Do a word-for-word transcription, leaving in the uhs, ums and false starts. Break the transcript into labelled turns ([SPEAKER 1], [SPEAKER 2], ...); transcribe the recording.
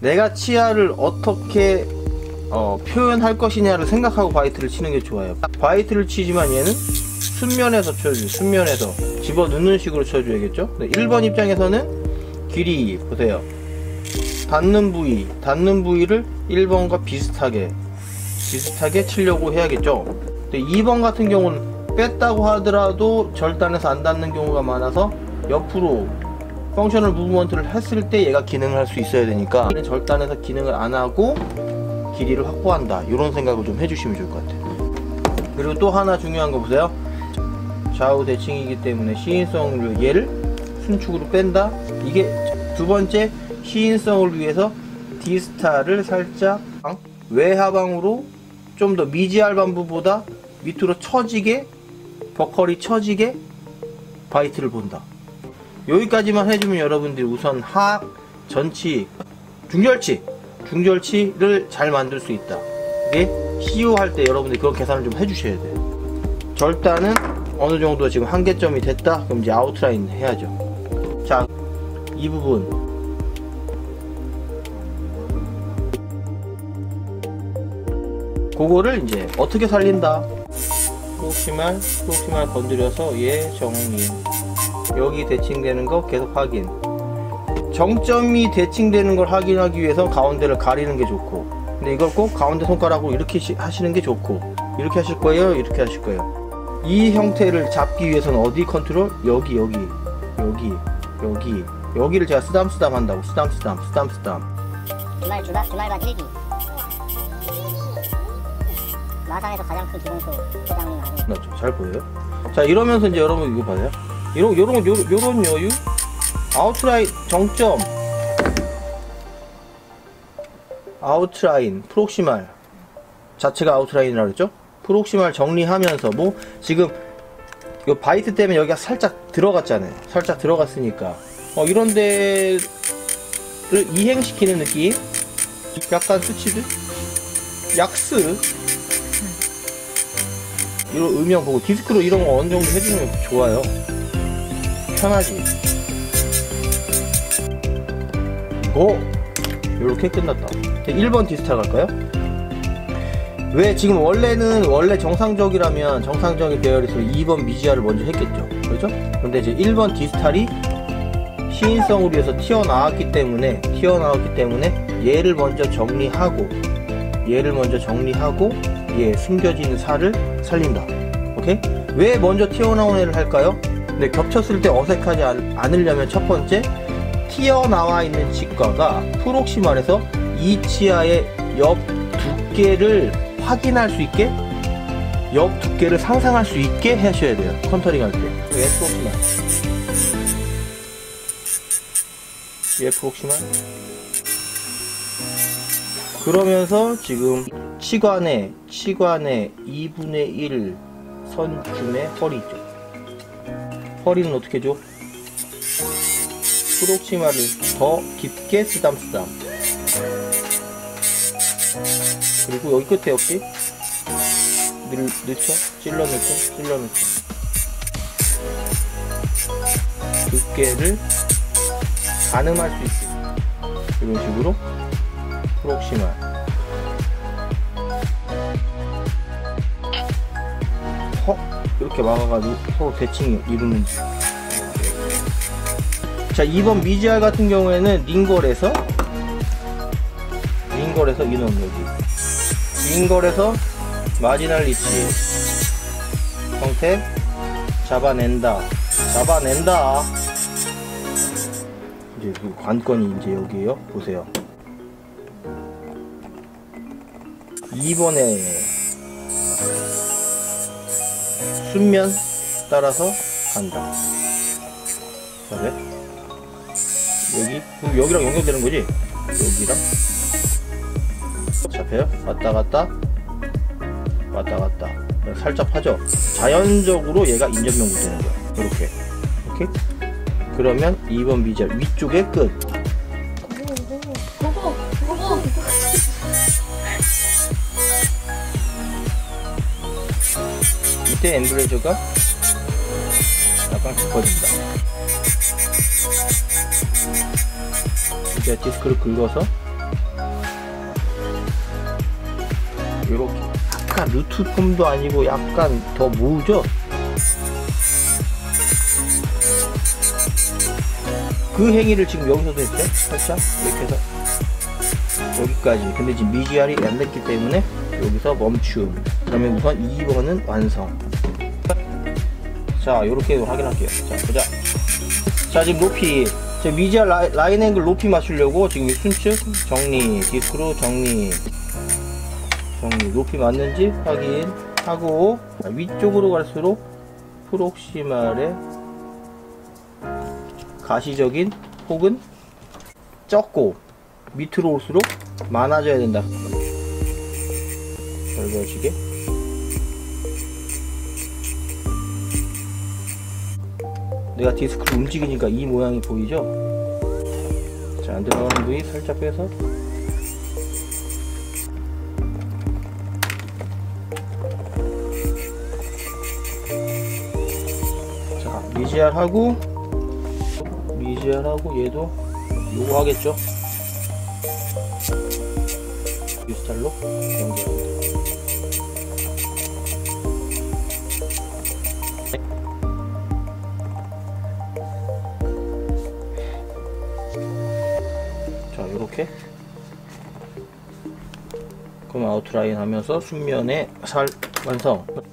[SPEAKER 1] 내가 치아를 어떻게 어, 표현할 것이냐를 생각하고 바이트를 치는 게 좋아요. 바이트를 치지만 얘는 순면에서 쳐줘요. 순면에서 집어넣는 식으로 쳐줘야겠죠. 네, 일 번 입장에서는 길이 보세요. 닿는 부위, 닿는 부위를 일 번과 비슷하게 비슷하게 치려고 해야겠죠. 근데 이 번 같은 경우는 뺐다고 하더라도 절단해서 안 닿는 경우가 많아서 옆으로 펑셔널 무브먼트를 했을 때 얘가 기능을 할 수 있어야 되니까 절단해서 기능을 안 하고 길이를 확보한다, 이런 생각을 좀 해주시면 좋을 것 같아요. 그리고 또 하나 중요한 거 보세요. 좌우 대칭이기 때문에 시인성을, 얘를 순축으로 뺀다. 이게 두 번째, 시인성을 위해서 D스타를 살짝 외하방으로 좀 더 미지알 반부보다 밑으로 처지게, 버컬이 처지게 바이트를 본다. 여기까지만 해주면 여러분들이 우선 하악, 전치, 중절치 중절치를 잘 만들 수 있다. 이게 씨유 할 때 여러분들이 그런 계산을 좀 해주셔야 돼요. 절단은 어느 정도 지금 한계점이 됐다. 그럼 이제 아웃라인 해야죠. 자, 이 부분 그거를 이제 어떻게 살린다. 프록시말 프록시말 건드려서 얘 정리, 여기 대칭되는 거 계속 확인. 정점이 대칭되는 걸 확인하기 위해서 가운데를 가리는 게 좋고, 근데 이걸 꼭 가운데 손가락으로 이렇게 하시는 게 좋고, 이렇게 하실 거예요, 이렇게 하실 거예요. 이 형태를 잡기 위해서는 어디 컨트롤? 여기 여기 여기 여기 여기를 제가 쓰담쓰담 한다고. 쓰담쓰담 쓰담쓰담.
[SPEAKER 2] 주말 주말 주말간 일기. 마상에서 가장 큰 기본소 포장이 나는.
[SPEAKER 1] 맞죠? 잘 보여요? 자, 이러면서 이제 여러분 이거 봐요. 이런 요런 요런 요런 여유. 아웃라인 정점, 아웃라인 프록시말 자체가 아웃라인이라고 그랬죠. 프록시말 정리하면서 뭐 지금 요 바이트 때문에 여기가 살짝 들어갔잖아요. 살짝 들어갔으니까 어 이런 데를 이행시키는 느낌. 약간 스치듯 약스 이런 음영 보고 디스크로 이런 거 어느 정도 해주면 좋아요. 편하지. 오! 요렇게 끝났다. 일 번 디스타 갈까요? 왜 지금 원래는 원래 정상적이라면 정상적인 배열에서 이 번 미지아를 먼저 했겠죠. 그렇죠? 근데 이제 일 번 디스탈이 시인성을 위해서 튀어나왔기 때문에 튀어나왔기 때문에 얘를 먼저 정리하고 얘를 먼저 정리하고 얘 숨겨진 살을 살린다. 오케이? 왜 먼저 튀어나온 애를 할까요? 근데 겹쳤을 때 어색하지 않, 않으려면 첫 번째, 튀어나와 있는 치과가 프록시말에서 이 치아의 옆 두께를 확인할 수 있게, 옆 두께를 상상할 수 있게 하셔야 돼요. 컨터링 할 때. 얘 프록시말, 얘 프록시말. 그러면서 지금 치관의 치관의 이분의 일 선쯤에 허리 있죠. 허리는 어떻게 줘? 프록시마를 더 깊게 쓰담쓰담. 그리고 여기 끝에 어깨 넣, 넣죠? 찔러 넣죠? 찔러 넣죠? 두께를 가늠할 수 있게 이런 식으로 프록시마 허 이렇게 막아가지고 서로 대칭이 이루는지. 자, 이 번 미지알 같은 경우에는 링걸에서 링걸에서 이놈 여기 링걸에서 마지널 리치 형태 잡아낸다. 잡아낸다. 이제 그 관건이 이제 여기에요. 보세요. 이 번에 순면 따라서 간다. 자, 네. 여기, 그럼 여기랑 연결되는 거지? 여기랑 잡혀요? 왔다 갔다 왔다 갔다 살짝 하죠? 자연적으로 얘가 인접면구 되는 거야. 이렇게. 오케이? 그러면 이 번 미지알 위쪽에 끝. 이때 엠브레이저가 약간 깊어진다. 이제 디스크를 긁어서 이렇게 약간 루트 폼도 아니고 약간 더 모으죠? 그 행위를 지금 여기서도 했죠? 살짝 이렇게 해서 여기까지. 근데 지금 미지알이 안 됐기 때문에 여기서 멈춤. 그러면 우선 이 번은 완성. 자, 요렇게 확인할게요. 자, 보자. 자, 지금 높이. 제 미지알 라이, 라인 앵글 높이 맞추려고 지금 이 순측 정리, 디스크로 정리, 정리, 높이 맞는지 확인하고, 위쪽으로 갈수록 프록시말의 가시적인 폭은 적고 밑으로 올수록 많아져야 된다. 넓어지게. 내가 디스크를 움직이니까 이 모양이 보이죠? 자, 안 들어가는 부위 살짝 빼서 자, 미지알하고 미지알하고 얘도 요거 하겠죠? 이 스타일로 연결합니다. 자, 요렇게. 그럼 아웃라인 하면서 순면에 살 완성.